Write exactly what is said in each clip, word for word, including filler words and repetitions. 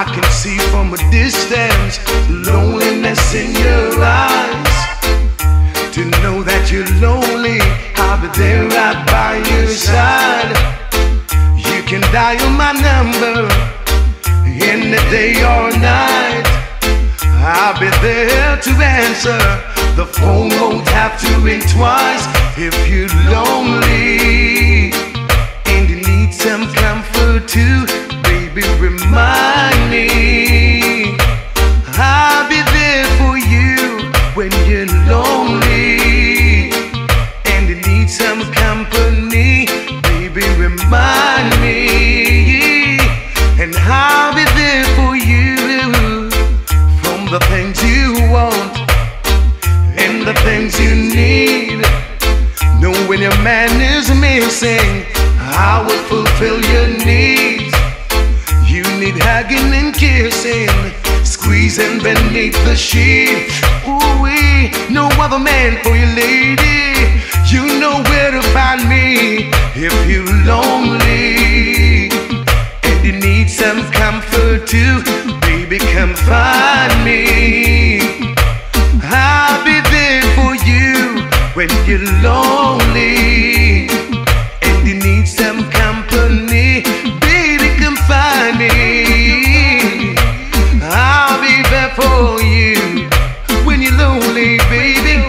I can see from a distance loneliness in your eyes. To know that you're lonely, I'll be there right by your side. You can dial my number in the day or night. I'll be there to answer. The phone won't have to ring twice. If you're lonely and you need some comfort too, baby, remind me. I'll be there for you when you're lonely and you need some company, baby, remind me. And I'll be there for you, from the things you want and the things you need. Know when your man is missing, I will fulfill your needs. You need hugging and kissing, squeezing beneath the sheet. Ooh-wee, no other man for you, lady. You know where to find me if you're lonely and you need some comfort too, baby, come find me. I'll be there for you when you're lonely and you need some company, baby, come find me. I'll be there for you when you're lonely, baby.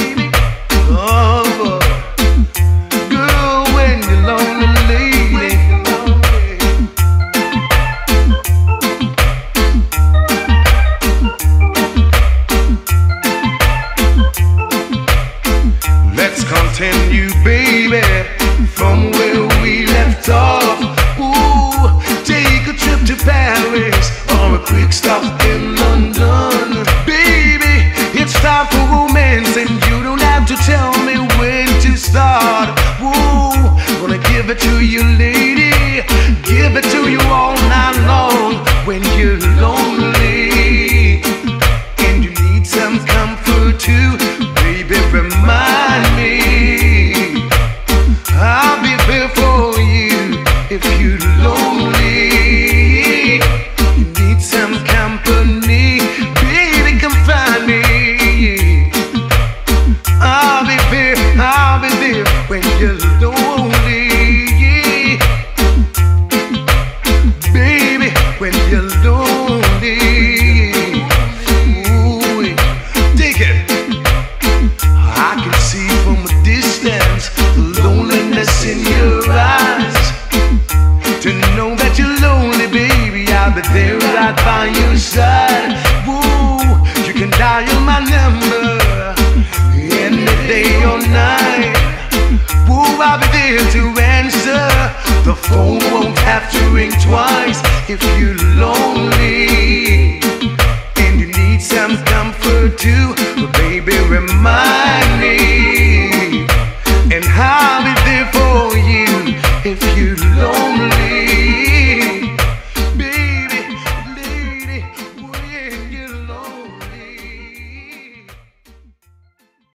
Oh, girl, when you're lonely, lady. Let's continue, baby, from where we left off. Ooh, take a trip to Paris or a quick stop in London. Baby, it's time for romance and you don't have to tell me when to start. Ooh, gonna give it to you, lady, give it to you all night long. When you're lonely and you need some comfort too, baby, remind me. I'll be there for you if you're lonely. You need some company, baby, come find me. I'll be there, I'll be there when you're lonely. Baby, when you're lonely. Ooh, take it. I can see from a distance the loneliness in your eyes. To know that you're lonely, baby, I'll be there right by your side. Woo, you can dial my number any day or night. Woo, I'll be there to answer. The phone won't have to ring twice. If you're lonely and you need some comfort too,